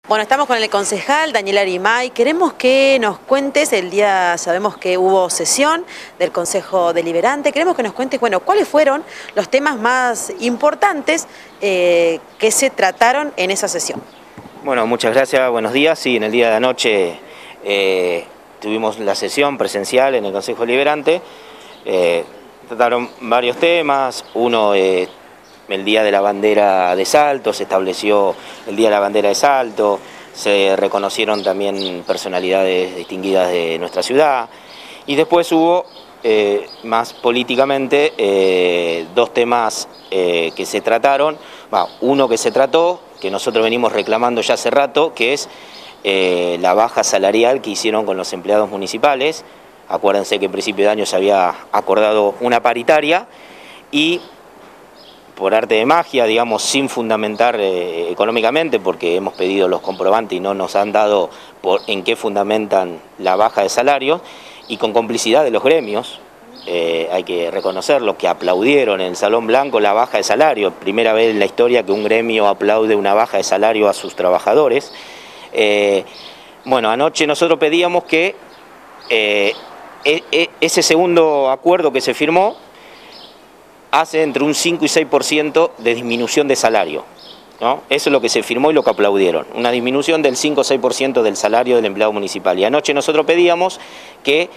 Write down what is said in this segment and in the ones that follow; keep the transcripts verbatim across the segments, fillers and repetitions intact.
Bueno, estamos con el concejal Daniel Arimay. Queremos que nos cuentes, el día sabemos que hubo sesión del Consejo Deliberante, queremos que nos cuentes, bueno, cuáles fueron los temas más importantes eh, que se trataron en esa sesión. Bueno, muchas gracias, buenos días. Sí, en el día de anoche eh, tuvimos la sesión presencial en el Consejo Deliberante. Eh, trataron varios temas, uno... Eh, El Día de la Bandera de Salto, se estableció el Día de la Bandera de Salto, se reconocieron también personalidades distinguidas de nuestra ciudad y después hubo, eh, más políticamente, eh, dos temas eh, que se trataron, bueno, uno que se trató, que nosotros venimos reclamando ya hace rato, que es eh, la baja salarial que hicieron con los empleados municipales. Acuérdense que a principio de año se había acordado una paritaria y por arte de magia, digamos, sin fundamentar eh, económicamente, porque hemos pedido los comprobantes y no nos han dado por, en qué fundamentan la baja de salarios, y con complicidad de los gremios, eh, hay que reconocerlo, que aplaudieron en el Salón Blanco la baja de salario, primera vez en la historia que un gremio aplaude una baja de salario a sus trabajadores. Eh, bueno, anoche nosotros pedíamos que eh, e, e, ese segundo acuerdo que se firmó hace entre un cinco y seis por ciento de disminución de salario, ¿no? Eso es lo que se firmó y lo que aplaudieron, una disminución del cinco o seis por ciento del salario del empleado municipal. Y anoche nosotros pedíamos que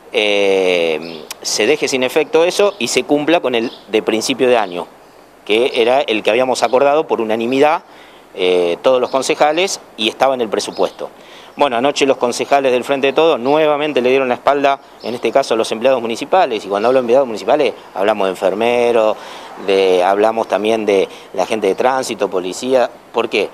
eh, se deje sin efecto eso y se cumpla con el de principio de año, que era el que habíamos acordado por unanimidad eh, todos los concejales y estaba en el presupuesto. Bueno, anoche los concejales del Frente de Todos nuevamente le dieron la espalda, en este caso a los empleados municipales, y cuando hablo de empleados municipales hablamos de enfermeros, de, hablamos también de la gente de tránsito, policía. ¿Por qué?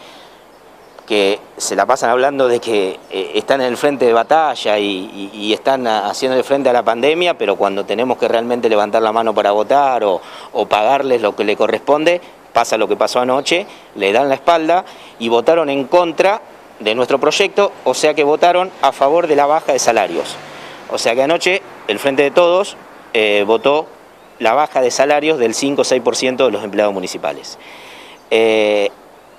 Que se la pasan hablando de que eh, están en el frente de batalla y, y, y están haciendo de frente a la pandemia, pero cuando tenemos que realmente levantar la mano para votar o, o pagarles lo que le corresponde, pasa lo que pasó anoche, le dan la espalda y votaron en contra de nuestro proyecto, o sea que votaron a favor de la baja de salarios. O sea que anoche el Frente de Todos eh, votó la baja de salarios del cinco o seis por ciento de los empleados municipales. Eh,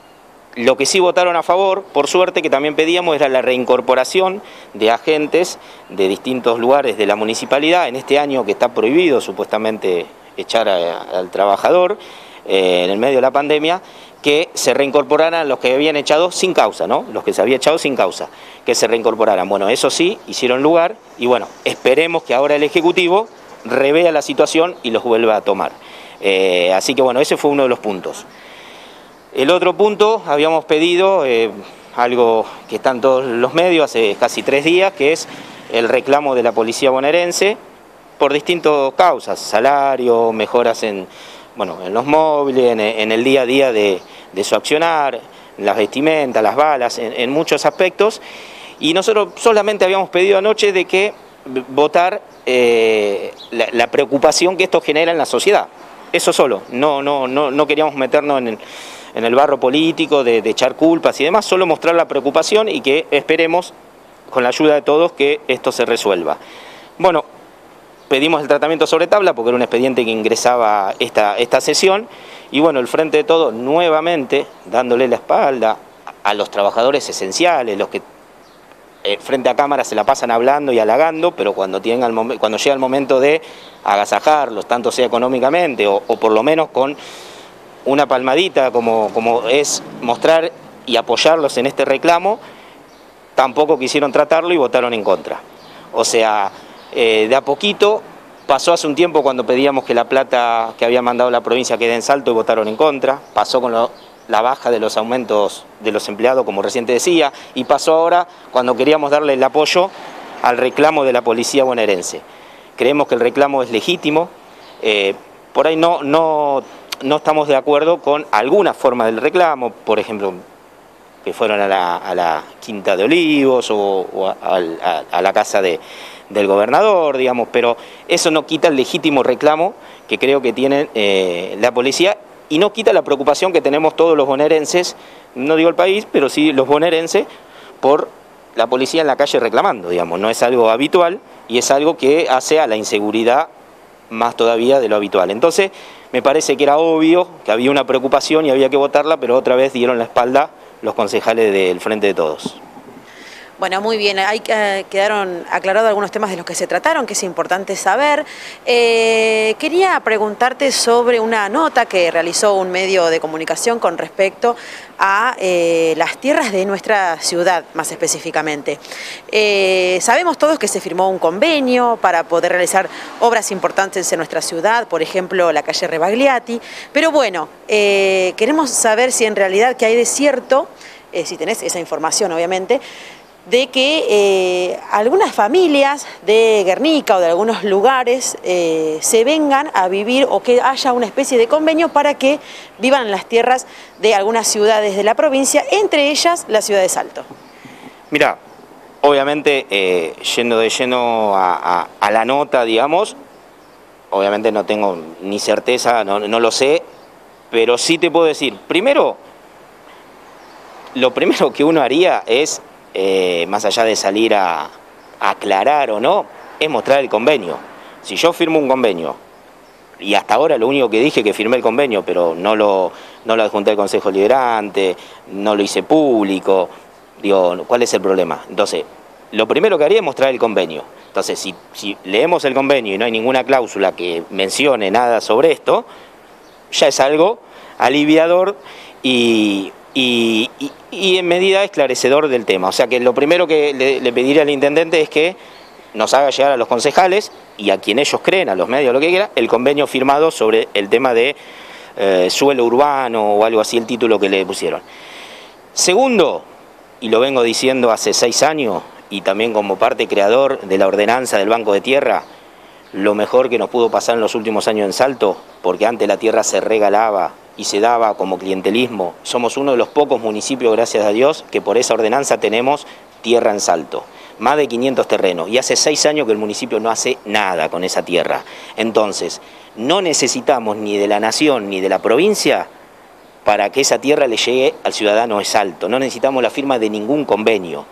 lo que sí votaron a favor, por suerte, que también pedíamos, era la reincorporación de agentes de distintos lugares de la municipalidad, en este año que está prohibido supuestamente echar a, al trabajador eh, en el medio de la pandemia, que se reincorporaran los que habían echado sin causa, ¿no? Los que se había echado sin causa, que se reincorporaran. Bueno, eso sí, hicieron lugar y bueno, esperemos que ahora el Ejecutivo revea la situación y los vuelva a tomar. Eh, así que bueno, ese fue uno de los puntos. El otro punto, habíamos pedido eh, algo que está en todos los medios hace casi tres días, que es el reclamo de la policía bonaerense por distintas causas, salario, mejoras en... bueno, en los móviles, en, en el día a día de, de su accionar, las vestimentas, las balas, en, en muchos aspectos. Y nosotros solamente habíamos pedido anoche de que votar eh, la, la preocupación que esto genera en la sociedad. Eso solo, no, no, no, no queríamos meternos en el, en el barro político de, de echar culpas y demás, solo mostrar la preocupación y que esperemos, con la ayuda de todos, que esto se resuelva. Bueno, pedimos el tratamiento sobre tabla porque era un expediente que ingresaba esta, esta sesión y bueno, el Frente de Todos nuevamente dándole la espalda a los trabajadores esenciales, los que eh, frente a cámara se la pasan hablando y halagando, pero cuando, tienen al cuando llega el momento de agasajarlos, tanto sea económicamente o, o por lo menos con una palmadita como, como es mostrar y apoyarlos en este reclamo, tampoco quisieron tratarlo y votaron en contra. O sea... Eh, de a poquito, pasó hace un tiempo cuando pedíamos que la plata que había mandado la provincia quede en Salto y votaron en contra, pasó con lo, la baja de los aumentos de los empleados, como recién te decía, y pasó ahora cuando queríamos darle el apoyo al reclamo de la policía bonaerense. Creemos que el reclamo es legítimo, eh, por ahí no, no, no estamos de acuerdo con alguna forma del reclamo, por ejemplo, que fueron a la, a la Quinta de Olivos o, o a, a, a la casa de... del gobernador, digamos, pero eso no quita el legítimo reclamo que creo que tiene eh, la policía y no quita la preocupación que tenemos todos los bonaerenses, no digo el país, pero sí los bonaerenses, por la policía en la calle reclamando, digamos, no es algo habitual y es algo que hace a la inseguridad más todavía de lo habitual. Entonces, me parece que era obvio que había una preocupación y había que votarla, pero otra vez dieron la espalda los concejales del Frente de Todos. Bueno, muy bien, ahí eh, quedaron aclarados algunos temas de los que se trataron, que es importante saber. Eh, quería preguntarte sobre una nota que realizó un medio de comunicación con respecto a eh, las tierras de nuestra ciudad, más específicamente. Eh, sabemos todos que se firmó un convenio para poder realizar obras importantes en nuestra ciudad, por ejemplo, la calle Rebagliati, pero bueno, eh, queremos saber si en realidad qué hay de cierto, eh, si tenés esa información, obviamente, de que eh, algunas familias de Guernica o de algunos lugares eh, se vengan a vivir o que haya una especie de convenio para que vivan en las tierras de algunas ciudades de la provincia, entre ellas la ciudad de Salto. Mira, obviamente eh, yendo de lleno a, a, a la nota, digamos, obviamente no tengo ni certeza, no, no lo sé, pero sí te puedo decir, primero, lo primero que uno haría es Eh, más allá de salir a, a aclarar o no, es mostrar el convenio. Si yo firmo un convenio, y hasta ahora lo único que dije que firmé el convenio, pero no lo, no lo adjunté al Consejo Liberante, no lo hice público, digo, ¿cuál es el problema? Entonces, lo primero que haría es mostrar el convenio. Entonces, si, si leemos el convenio y no hay ninguna cláusula que mencione nada sobre esto, ya es algo aliviador y... Y, y, y en medida esclarecedor del tema. O sea que lo primero que le, le pediría al intendente es que nos haga llegar a los concejales y a quien ellos creen, a los medios, lo que quiera, el convenio firmado sobre el tema de eh, suelo urbano o algo así, el título que le pusieron. Segundo, y lo vengo diciendo hace seis años, y también como parte creador de la ordenanza del Banco de Tierra, lo mejor que nos pudo pasar en los últimos años en Salto, porque antes la tierra se regalaba y se daba como clientelismo. Somos uno de los pocos municipios, gracias a Dios, que por esa ordenanza tenemos tierra en Salto. Más de quinientos terrenos. Y hace seis años que el municipio no hace nada con esa tierra. Entonces, no necesitamos ni de la nación ni de la provincia para que esa tierra le llegue al ciudadano de Salto. No necesitamos la firma de ningún convenio.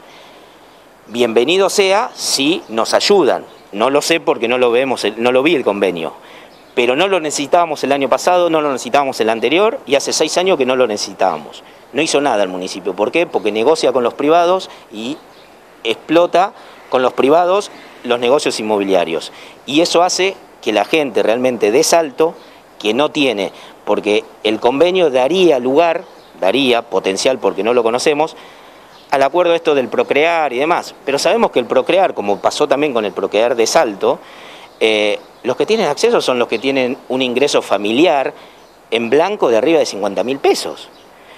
Bienvenido sea si nos ayudan. No lo sé porque no lo vemos, no lo vi el convenio. Pero no lo necesitábamos el año pasado, no lo necesitábamos el anterior y hace seis años que no lo necesitábamos. No hizo nada el municipio. ¿Por qué? Porque negocia con los privados y explota con los privados los negocios inmobiliarios. Y eso hace que la gente realmente de Salto, que no tiene, porque el convenio daría lugar, daría potencial porque no lo conocemos, al acuerdo esto del procrear y demás. Pero sabemos que el procrear, como pasó también con el procrear de Salto, eh, los que tienen acceso son los que tienen un ingreso familiar en blanco de arriba de cincuenta mil pesos.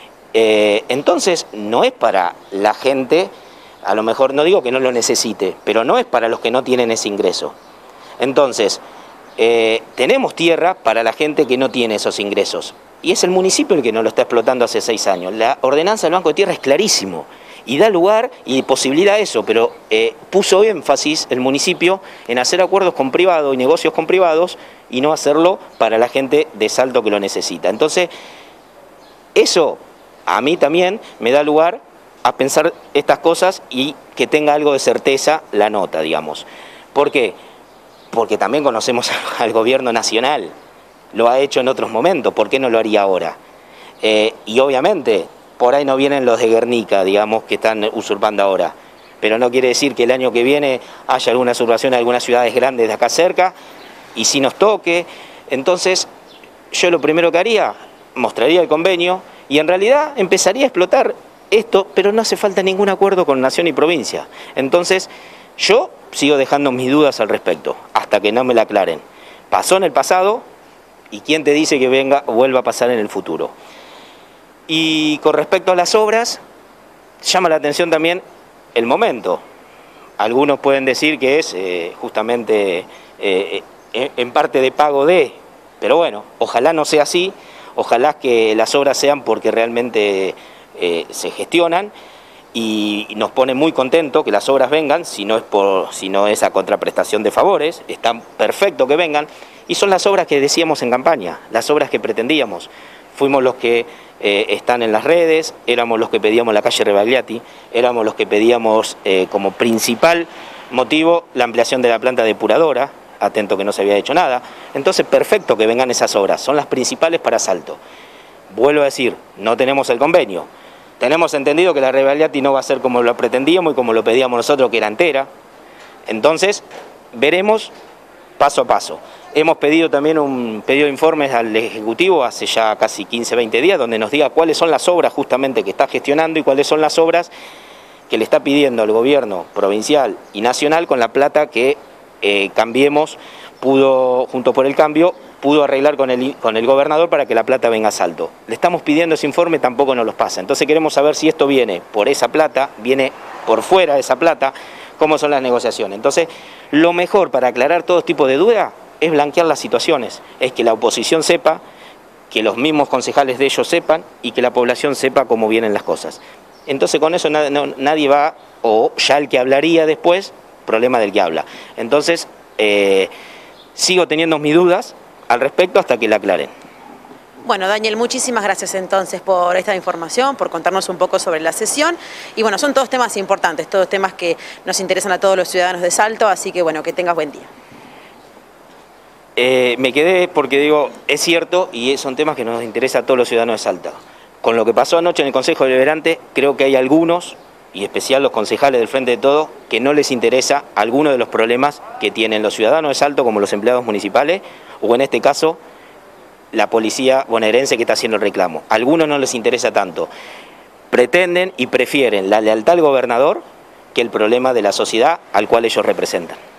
Eh, entonces, no es para la gente, a lo mejor no digo que no lo necesite, pero no es para los que no tienen ese ingreso. Entonces, eh, tenemos tierra para la gente que no tiene esos ingresos. Y es el municipio el que nos lo está explotando hace seis años. La ordenanza del Banco de Tierra es clarísimo. Y da lugar y posibilidad a eso, pero eh, puso énfasis el municipio en hacer acuerdos con privados y negocios con privados y no hacerlo para la gente de Salto que lo necesita. Entonces, eso a mí también me da lugar a pensar estas cosas y que tenga algo de certeza la nota, digamos. ¿Por qué? Porque también conocemos al gobierno nacional, lo ha hecho en otros momentos, ¿por qué no lo haría ahora? Eh, y obviamente, por ahí no vienen los de Guernica, digamos, que están usurpando ahora. Pero no quiere decir que el año que viene haya alguna usurpación en algunas ciudades grandes de acá cerca, y si nos toque. Entonces, yo lo primero que haría, mostraría el convenio, y en realidad empezaría a explotar esto, pero no hace falta ningún acuerdo con nación y provincia. Entonces, yo sigo dejando mis dudas al respecto, hasta que no me la aclaren. Pasó en el pasado, y quién te dice que venga o vuelva a pasar en el futuro. Y con respecto a las obras, llama la atención también el momento. Algunos pueden decir que es eh, justamente eh, en parte de pago de, pero bueno, ojalá no sea así, ojalá que las obras sean porque realmente eh, se gestionan y nos pone muy contento que las obras vengan, si no es por, si no es a contraprestación de favores, está perfecto que vengan, y son las obras que decíamos en campaña, las obras que pretendíamos. Fuimos los que eh, están en las redes, éramos los que pedíamos la calle Rebagliati, éramos los que pedíamos eh, como principal motivo la ampliación de la planta depuradora, atento que no se había hecho nada. Entonces, perfecto que vengan esas obras, son las principales para Salto. Vuelvo a decir, no tenemos el convenio. tenemos entendido que la Rebagliati no va a ser como lo pretendíamos y como lo pedíamos nosotros, que era entera. Entonces, veremos paso a paso. Hemos pedido también un pedido de informes al Ejecutivo hace ya casi quince, veinte días, donde nos diga cuáles son las obras justamente que está gestionando y cuáles son las obras que le está pidiendo al gobierno provincial y nacional con la plata que eh, Cambiemos pudo, junto por el cambio, pudo arreglar con el, con el gobernador para que la plata venga a Salto. Le estamos pidiendo ese informe, tampoco nos los pasa. Entonces queremos saber si esto viene por esa plata, viene por fuera de esa plata, cómo son las negociaciones. Entonces, lo mejor para aclarar todo tipo de duda es blanquear las situaciones, es que la oposición sepa, que los mismos concejales de ellos sepan y que la población sepa cómo vienen las cosas. Entonces con eso nadie, no, nadie va, o ya el que hablaría después, problema del que habla. Entonces, eh, sigo teniendo mis dudas al respecto hasta que la aclaren. Bueno, Daniel, muchísimas gracias entonces por esta información, por contarnos un poco sobre la sesión. Y bueno, son todos temas importantes, todos temas que nos interesan a todos los ciudadanos de Salto, así que bueno, que tengas buen día. Eh, me quedé porque digo, es cierto y son temas que nos interesan a todos los ciudadanos de Salto. Con lo que pasó anoche en el Consejo Deliberante, creo que hay algunos, y en especial los concejales del Frente de Todos, que no les interesa alguno de los problemas que tienen los ciudadanos de Salto, como los empleados municipales, o en este caso, la policía bonaerense que está haciendo el reclamo. A algunos no les interesa tanto. Pretenden y prefieren la lealtad al gobernador que el problema de la sociedad al cual ellos representan.